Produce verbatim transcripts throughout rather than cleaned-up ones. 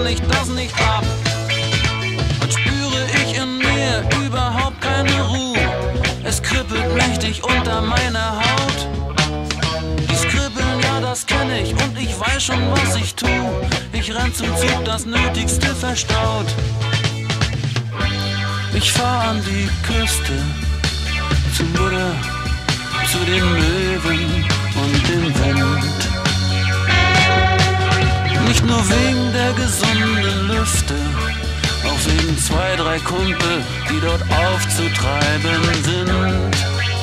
kann ich das nicht ab. Und spüre ich in mir überhaupt keine Ruhe. Es kribbelt mächtig unter meiner Haut. Dies Kribbeln, ja, das kenne ich und ich weiß schon, was ich tu. Ich renn zum Zug, das Nötigste verstaut. Ich fahr an die Küste, zu Buddha, zu den Möwen und dem Wind. Nicht nur wegen der gesunden Lüfte, auch wegen zwei, drei Kumpel, die dort aufzutreiben sind.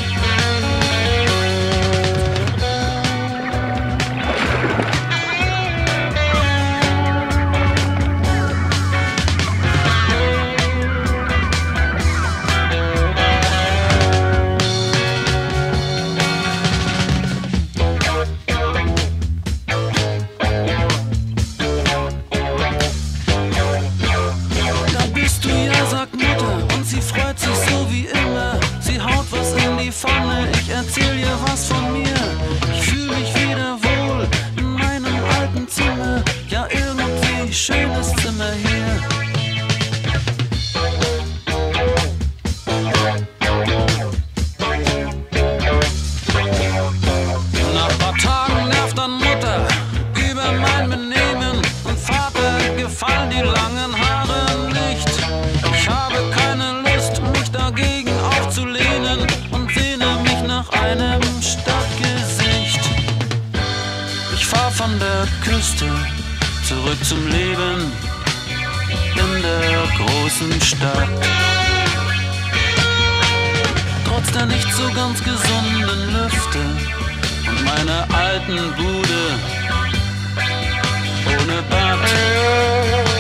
Ich erzähl ihr was von mir. Ich fühl mich wieder wohl in meinem alten Zimmer. Ja, irgendwie schönes Zimmer hier. Nach ein paar Tagen nervt dann Mutter über mein Benehmen und Vater gefallen die langen Haare nicht. Ich habe keine Lust, mich dagegen aufzulehnen und sehne mich nach einem Stadtgesicht. Ich fahr von der Küste zurück zum Leben in der großen Stadt. Trotz der nicht so ganz gesunden Lüfte und meiner alten Bude ohne Bad.